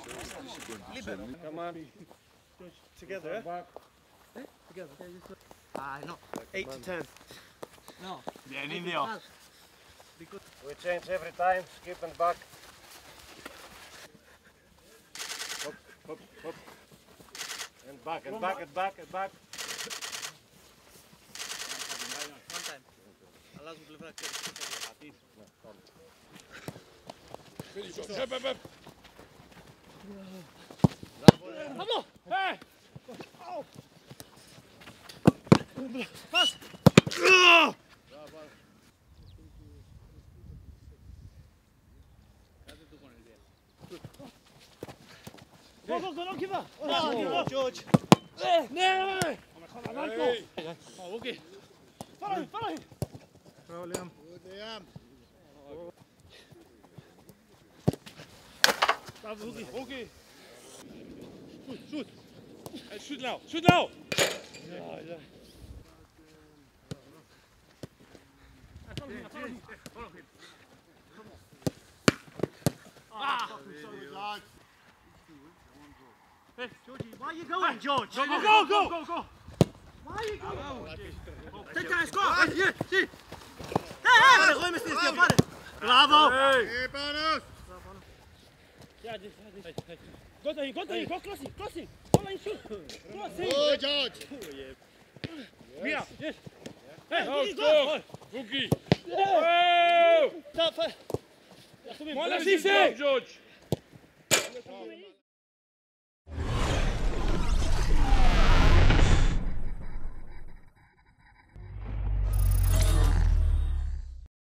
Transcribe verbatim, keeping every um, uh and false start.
Come on. Together, Back. Together. Ah, no. Eight to ten. No. Bien, indio. We change every time, skip and back. Hop, hop, hop. And back, and back, and back, and back. One time. Αλλάζουν πλευρά και Finish up. Up, up, up. Vamos! Hey! Oh! Pass! Go, go, go, don't give up! Don't give up, George! No! Hey. Oh, okay. Follow him, follow him! Follow Liam. Okay. Okay. Shoot, shoot. Hey, shoot now. Shoot now. Yeah, yeah. Follow him, follow him. Follow him. Ah! Hey, Georgie, why are you going, George? Go, go, go, go. Go, go. Why are you going? Take time, score! Yeah, see! Hey, hey! Ruim ist nicht, warte! Bravo! Hey. Ja, this, this. Hey, hey. Go to him, go to him, go close him, close him! Follow him, shoot! Close him! Go, George! Mia! Yes! Hey, Go, go! go. Rookie. Yeah. Oh. Stop! Voilà, c'est George.